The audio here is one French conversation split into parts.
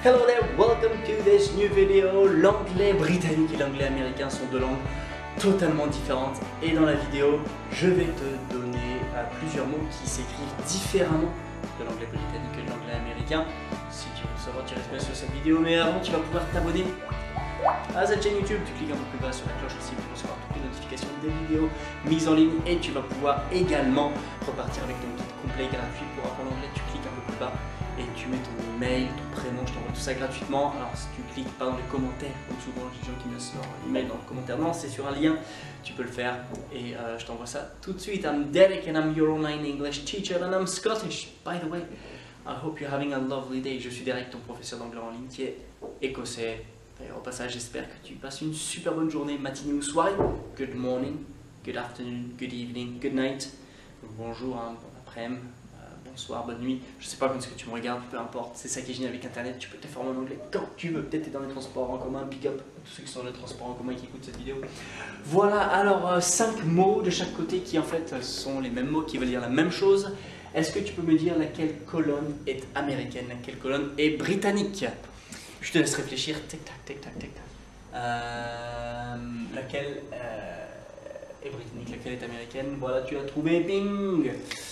Hello there, welcome to this new video. L'anglais britannique et l'anglais américain sont deux langues totalement différentes. Et dans la vidéo, je vais te donner plusieurs mots qui s'écrivent différemment de l'anglais britannique et de l'anglais américain. Si tu veux savoir, tu restes bien sur cette vidéo. Mais avant, tu vas pouvoir t'abonner à cette chaîne YouTube. Tu cliques un peu plus bas sur la cloche aussi pour recevoir toutes les notifications des vidéos mises en ligne. Et tu vas pouvoir également repartir avec ton guide complet gratuit pour apprendre l'anglais. Tu cliques un peu plus bas et tu mets ton email, ton prénom, je t'envoie tout ça gratuitement. Alors si tu cliques pas dans les commentaires, comme souvent les gens qui me laissent leur email dans les commentaires, non, c'est sur un lien, tu peux le faire et je t'envoie ça tout de suite. I'm Derek and I'm your online English teacher and I'm Scottish, by the way. I hope you're having a lovely day. Je suis Derek, ton professeur d'anglais en ligne qui est écossais. D'ailleurs, au passage, j'espère que tu passes une super bonne journée, matinée ou soirée. Good morning, good afternoon, good evening, good night. Bonjour, hein, bon après-midi. Bonsoir, bonne nuit, je sais pas quand est-ce que tu me regardes, peu importe, c'est ça qui est génial avec internet, tu peux te former en anglais quand tu veux, peut-être tu es dans les transports en commun, big up à tous ceux qui sont dans les transports en commun et qui écoutent cette vidéo. Voilà, alors 5 mots de chaque côté qui en fait sont les mêmes mots qui veulent dire la même chose. Est-ce que tu peux me dire laquelle colonne est américaine, laquelle colonne est britannique? Je te laisse réfléchir, tic-tac, tic-tac, tic-tac. Laquelle est britannique, laquelle est américaine? Voilà, tu as trouvé, bing!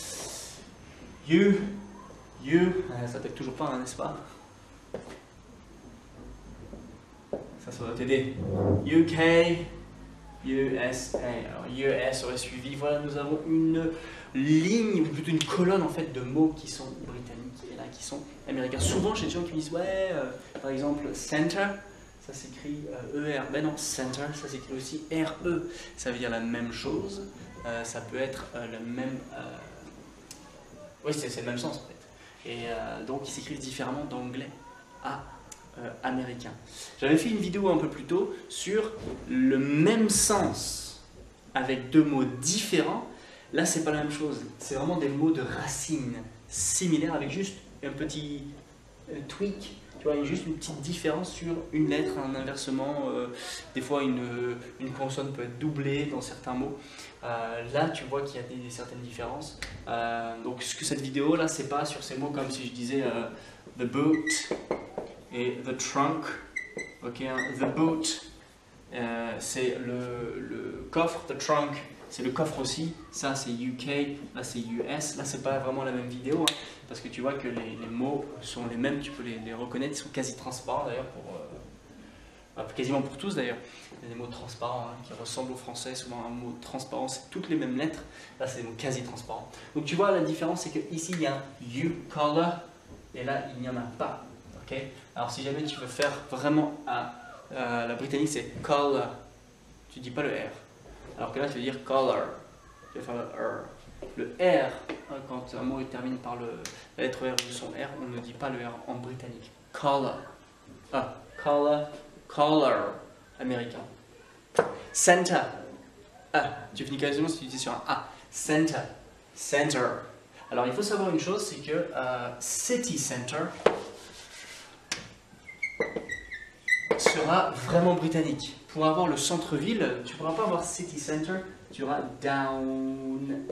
Ça t'aide toujours pas, hein, n'est-ce pas? Ça doit t'aider. UK, USA. Alors US aurait suivi. Voilà, nous avons une ligne, ou plutôt une colonne en fait de mots qui sont britanniques et là qui sont américains. Souvent chez les gens qui me disent ouais, par exemple center, ça s'écrit ER. Ben non, center, ça s'écrit aussi RE. Ça veut dire la même chose. Ça peut être le même. Oui, c'est le même sens en fait. Et donc ils s'écrivent différemment d'anglais à américain. J'avais fait une vidéo un peu plus tôt sur le même sens avec deux mots différents. Là, c'est pas la même chose. C'est vraiment des mots de racines similaires avec juste un petit tweak. Tu vois, il y a juste une petite différence sur une lettre, un inversement. Des fois, une consonne peut être doublée dans certains mots. Là, tu vois qu'il y a certaines différences. Donc, cette vidéo là, c'est pas sur ces mots comme si je disais the boot et the trunk. Ok, hein, the boot, c'est le coffre. The trunk, c'est le coffre aussi. Ça, c'est UK. Là, c'est US. Là, c'est pas vraiment la même vidéo. Hein, parce que tu vois que les mots sont les mêmes, tu peux les reconnaître, ils sont quasi transparents d'ailleurs, quasiment pour tous d'ailleurs. Il y a des mots transparents hein, qui ressemblent au français, souvent un mot transparent, c'est toutes les mêmes lettres, là c'est des mots quasi transparents. Donc tu vois la différence c'est qu'ici il y a un you color et là il n'y en a pas. Okay. Alors si jamais tu veux faire vraiment la britannique c'est color, tu dis pas le R. Alors que là tu veux dire color, tu vas faire le R. Le R, quand un mot termine par la lettre R ou son R, on ne dit pas le R en britannique. Color. Color. Américain. Center. Tu finis quasiment si tu dis sur un A. Center. Center. Alors il faut savoir une chose, c'est que city center sera vraiment britannique. Pour avoir le centre-ville, tu ne pourras pas avoir city center, tu auras downtown,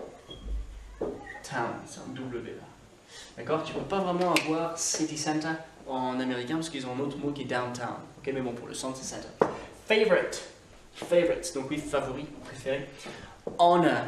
c'est un W là. D'accord? Tu ne peux pas vraiment avoir city center en américain parce qu'ils ont un autre mot qui est downtown. Ok, mais bon, pour le centre, c'est center. Favorite. Favorite, donc oui, favori, préféré. Honor.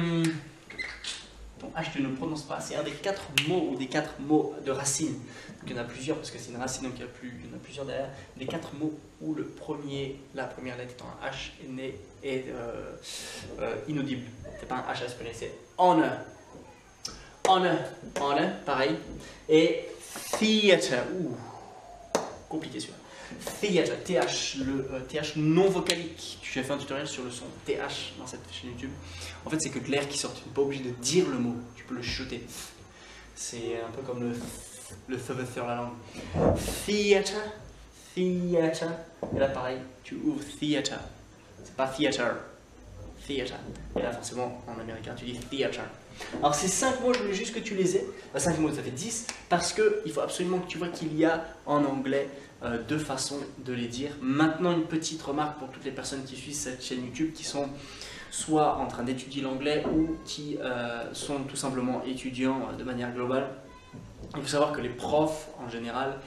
Ton H, tu ne le prononces pas. C'est un des 4 mots ou des 4 mots de racine. Donc, il y en a plusieurs parce que c'est une racine, donc il y en a plusieurs derrière. Des 4 mots où la première lettre étant un H est inaudible. C'est pas un H à se prononcer. Honor. Honor, pareil. Et theater. Compliqué celui-là. Theater, TH, le TH non vocalique. J'ai fait un tutoriel sur le son TH dans cette chaîne YouTube. En fait, c'est que de l'air qui sort. Tu n'es pas obligé de dire le mot. Tu peux le chuchoter. C'est un peu comme le sur la langue. Theater. Et là, pareil, tu ouvres theater. C'est pas theater. Theater. Et là, forcément, en américain, tu dis theater. Alors ces 5 mots, je voulais juste que tu les aies. 5 mots, ça fait 10. Parce qu'il faut absolument que tu vois qu'il y a en anglais 2 façons de les dire. Maintenant, une petite remarque pour toutes les personnes qui suivent cette chaîne YouTube, qui sont soit en train d'étudier l'anglais ou qui sont tout simplement étudiants de manière globale. Il faut savoir que les profs, en général,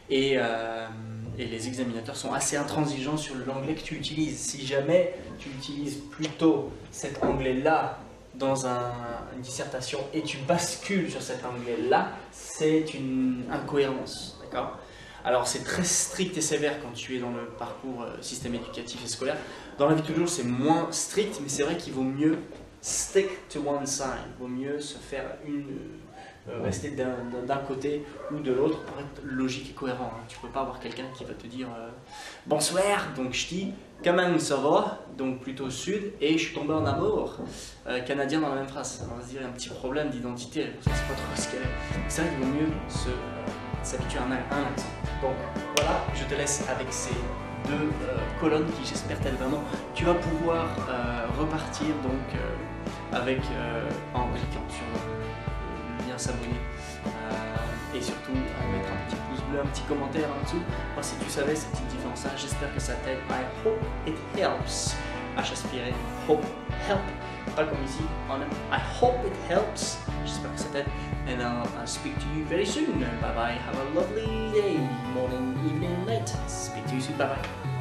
Et les examinateurs sont assez intransigeants sur l'anglais que tu utilises. Si jamais tu utilises plutôt cet anglais-là dans une dissertation et tu bascules sur cet anglais-là, c'est une incohérence, d'accord? Alors c'est très strict et sévère quand tu es dans le parcours système éducatif et scolaire. Dans la vie de tous les jours, c'est moins strict, mais c'est vrai qu'il vaut mieux stick to one side. Il vaut mieux se faire rester d'un côté ou de l'autre pour être logique et cohérent. Tu peux pas avoir quelqu'un qui va te dire bonsoir, donc je dis comment ça va, donc plutôt sud, et je suis tombé en amour, canadien dans la même phrase. On va se dire un petit problème d'identité, on ne sait pas trop ce qu'elle est. C'est vrai qu'il vaut mieux s'habituer à un accent. Donc voilà, je te laisse avec ces deux colonnes qui j'espère t'aident vraiment. Tu vas pouvoir repartir donc avec en cliquant sur le lien s'abonner et surtout mettre un petit pouce bleu, un petit commentaire en dessous. Moi, si tu savais cette petite différence-là, j'espère que ça t'aide. I hope it helps. H aspiré, hope, help. Pas comme ici, on a I hope it helps. J'espère que ça t'aide. And I'll speak to you very soon. Bye bye. Have a lovely day, morning, evening, night. Speak to you soon. Bye bye.